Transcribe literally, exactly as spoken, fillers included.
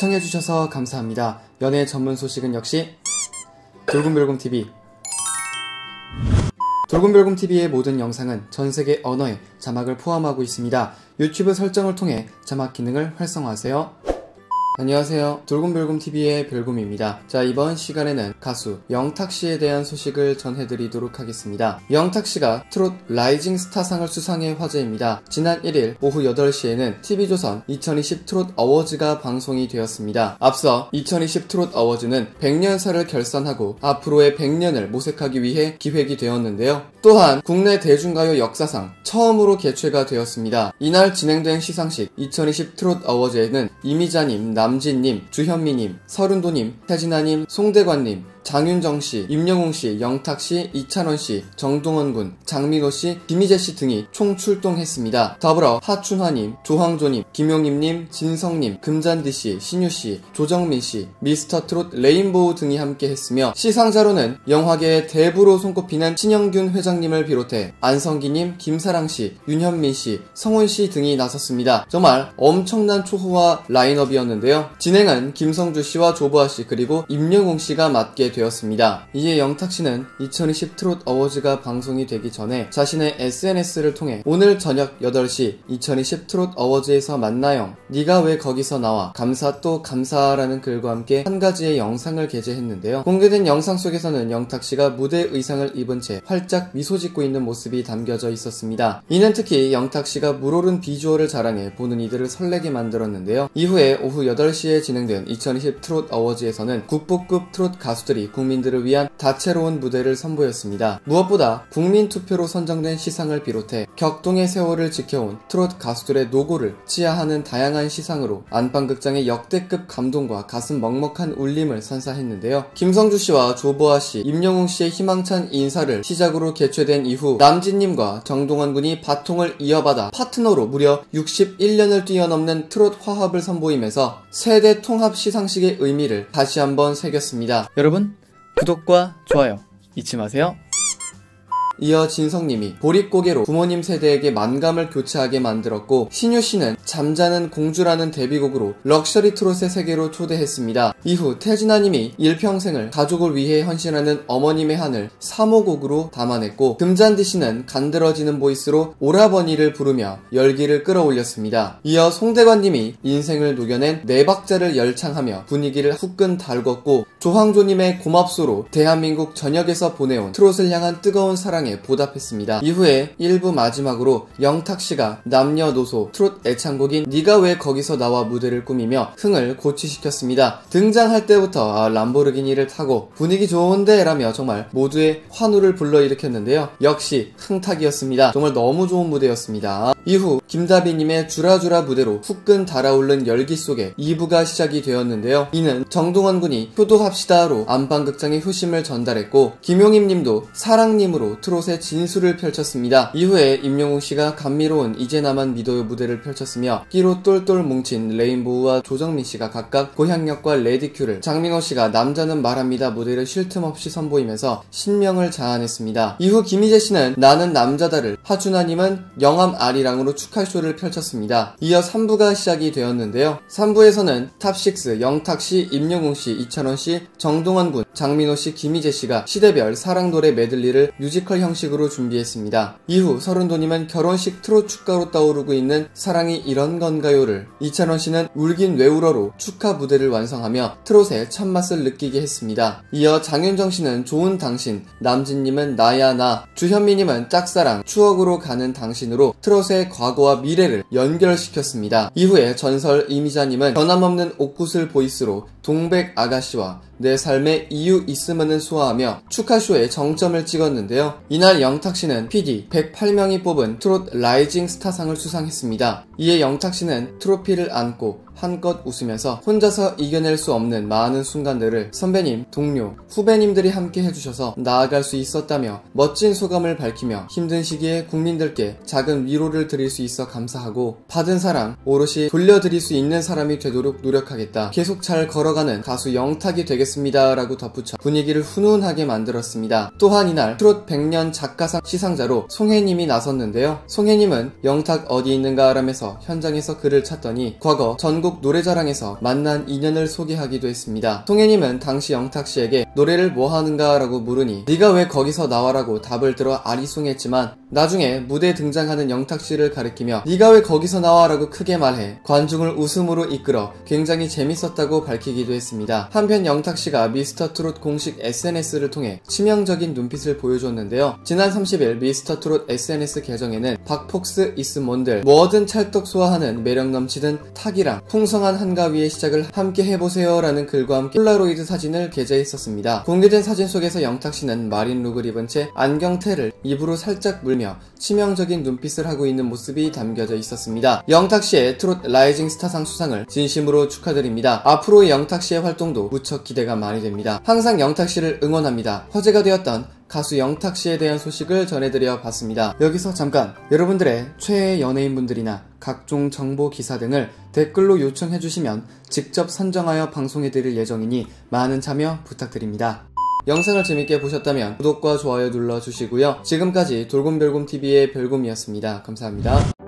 시청해주셔서 감사합니다. 연애 전문 소식은 역시 돌곰별곰티비. 돌곰별곰티비의 모든 영상은 전세계 언어의 자막을 포함하고 있습니다. 유튜브 설정을 통해 자막 기능을 활성화하세요. 안녕하세요. 돌곰별곰티비의 별곰입니다. 자, 이번 시간에는 가수 영탁씨에 대한 소식을 전해드리도록 하겠습니다. 영탁씨가 트롯 라이징 스타상을 수상해 화제입니다. 지난 일 일 오후 여덟 시에는 티비조선 이천이십 트롯 어워즈가 방송이 되었습니다. 앞서 이천이십 트롯 어워즈는 백 년사를 결산하고 앞으로의 백 년을 모색하기 위해 기획이 되었는데요. 또한 국내 대중가요 역사상 처음으로 개최가 되었습니다. 이날 진행된 시상식 이천이십 트롯 어워즈에는 이미자님, 남진님, 주현미님, 서른도님, 태진아님, 송대관님, 장윤정씨, 임영웅씨, 영탁씨, 이찬원씨, 정동원군, 장민호씨, 김희재씨 등이 총 출동했습니다. 더불어 하춘화님, 조황조님, 김용임님, 진성님, 금잔디씨, 신유씨, 조정민씨, 미스터트롯 레인보우 등이 함께했으며 시상자로는 영화계의 대부로 손꼽히는 신영균 회장님을 비롯해 안성기님, 김사랑씨, 윤현민씨, 성훈씨 등이 나섰습니다. 정말 엄청난 초호화 라인업이었는데요. 진행은 김성주씨와 조보아씨 그리고 임영웅씨가 맡게 되었습니다. 이에 영탁씨는 이천이십 트롯 어워즈가 방송이 되기 전에 자신의 에스엔에스를 통해 오늘 저녁 여덟 시 이천이십 트롯 어워즈에서 만나요. 네가 왜 거기서 나와? 감사 또 감사라는 글과 함께 한 가지의 영상을 게재했는데요. 공개된 영상 속에서는 영탁씨가 무대 의상을 입은 채 활짝 미소 짓고 있는 모습이 담겨져 있었습니다. 이는 특히 영탁씨가 물오른 비주얼을 자랑해 보는 이들을 설레게 만들었는데요. 이후에 오후 여덟 시에 진행된 이천이십 트롯 어워즈에서는 국보급 트롯 가수들이 국민들을 위한 다채로운 무대를 선보였습니다. 무엇보다 국민투표로 선정된 시상을 비롯해 격동의 세월을 지켜온 트롯 가수들의 노고를 치하하는 다양한 시상으로 안방극장의 역대급 감동과 가슴 먹먹한 울림을 선사했는데요. 김성주씨와 조보아씨, 임영웅씨의 희망찬 인사를 시작으로 개최된 이후 남진님과 정동원군이 바통을 이어받아 파트너로 무려 육십일 년을 뛰어넘는 트롯 화합을 선보이면서 세대 통합 시상식의 의미를 다시 한번 새겼습니다. 여러분, 구독과 좋아요 잊지 마세요. 이어 진성님이 보릿고개로 부모님 세대에게 만감을 교차하게 만들었고, 신유씨는 잠자는 공주라는 데뷔곡으로 럭셔리 트롯의 세계로 초대했습니다. 이후 태진아님이 일평생을 가족을 위해 헌신하는 어머님의 한을 삼 호곡으로 담아냈고, 금잔디씨는 간드러지는 보이스로 오라버니를 부르며 열기를 끌어올렸습니다. 이어 송대관님이 인생을 녹여낸 네 박자를 열창하며 분위기를 후끈 달궜고, 조황조님의 고맙소로 대한민국 전역에서 보내온 트롯을 향한 뜨거운 사랑에 보답했습니다. 이후에 일 부 마지막으로 영탁씨가 남녀노소 트롯 애창곡인 네가 왜 거기서 나와 무대를 꾸미며 흥을 고취시켰습니다. 등장할 때부터 아, 람보르기니를 타고 분위기 좋은데 라며 정말 모두의 환호를 불러일으켰는데요. 역시 흥탁이었습니다. 정말 너무 좋은 무대였습니다. 이후 김다비님의 주라주라 무대로 후끈 달아오른 열기 속에 이 부가 시작이 되었는데요. 이는 정동원군이 효도합시다로 안방극장의 효심을 전달했고, 김용임님도 사랑님으로 트롯의 진수를 펼쳤습니다. 이후에 임영웅씨가 감미로운 이제 나만 믿어요 무대를 펼쳤으며 끼로 똘똘 뭉친 레인보우와 조정민씨가 각각 고향역과 레디큐를, 장민호씨가 남자는 말합니다 무대를 쉴 틈 없이 선보이면서 신명을 자아냈습니다. 이후 김희재씨는 나는 남자다를, 하준하님은 영암 아리랑으로 축하쇼를 펼쳤습니다. 이어 삼 부가 시작이 되었는데요. 삼 부에서는 탑식스 영탁씨, 임영웅씨, 이찬원씨, 정동원군, 장민호씨, 김희재씨가 시대별 사랑노래 메들리를 뮤지컬 형식으로 준비했습니다. 이후 서른도님은 결혼식 트롯 축가로 떠오르고 있는 사랑이 이런 건가요를, 이찬원씨는 울긴 왜 울어로 축하 무대를 완성하며 트롯의 참맛을 느끼게 했습니다. 이어 장윤정씨는 좋은 당신, 남진님은 나야 나, 주현미님은 짝사랑, 추억으로 가는 당신으로 트롯의 과거와 미래를 연결시켰습니다. 이후에 전설 이미자님은 변함없는 옥구슬 보이스로 동백 아가씨와 내 삶의 이유 있으면은 소화하며 축하쇼에 정점을 찍었는데요. 이날 영탁씨는 피디 백팔 명이 뽑은 트롯 라이징 스타상을 수상했습니다. 이에 영탁씨는 트로피를 안고 한껏 웃으면서 혼자서 이겨낼 수 없는 많은 순간들을 선배님, 동료, 후배님들이 함께 해주셔서 나아갈 수 있었다며 멋진 소감을 밝히며 힘든 시기에 국민들께 작은 위로를 드릴 수 있어 감사하고 받은 사랑 오롯이 돌려드릴 수 있는 사람이 되도록 노력하겠다. 계속 잘 걸어가는 가수 영탁이 되겠습니다 라고 덧붙여 분위기를 훈훈하게 만들었습니다. 또한 이날 트롯 백 년 작가상 시상자로 송혜님이 나섰는데요. 송혜님은 영탁 어디 있는가 라면서 현장에서 그를 찾더니 과거 전국 전국 노래자랑에서 만난 인연을 소개하기도 했습니다. 송혜님은 당시 영탁씨에게 노래를 뭐하는가 라고 물으니 네가 왜 거기서 나와라고 답을 들어 아리송했지만 나중에 무대에 등장하는 영탁씨를 가리키며 네가 왜 거기서 나와 라고 크게 말해 관중을 웃음으로 이끌어 굉장히 재밌었다고 밝히기도 했습니다. 한편 영탁씨가 미스터트롯 공식 에스엔에스를 통해 치명적인 눈빛을 보여줬는데요. 지난 삼십일 미스터트롯 에스엔에스 계정에는 박폭스 이스몬들 뭐든 찰떡 소화하는 매력 넘치는 탁이랑 풍성한 한가위의 시작을 함께 해보세요 라는 글과 함께 폴라로이드 사진을 게재했었습니다. 공개된 사진 속에서 영탁씨는 마린 룩을 입은 채 안경테를 입으로 살짝 물며 치명적인 눈빛을 하고 있는 모습이 담겨져 있었습니다. 영탁씨의 트롯 라이징 스타상 수상을 진심으로 축하드립니다. 앞으로의 영탁씨의 활동도 무척 기대가 많이 됩니다. 항상 영탁씨를 응원합니다. 화제가 되었던 가수 영탁씨에 대한 소식을 전해드려 봤습니다. 여기서 잠깐 여러분들의 최애 연예인분들이나 각종 정보 기사 등을 댓글로 요청해주시면 직접 선정하여 방송해드릴 예정이니 많은 참여 부탁드립니다. 영상을 재밌게 보셨다면 구독과 좋아요 눌러주시고요. 지금까지 돌곰별곰티비의 별곰이었습니다. 감사합니다.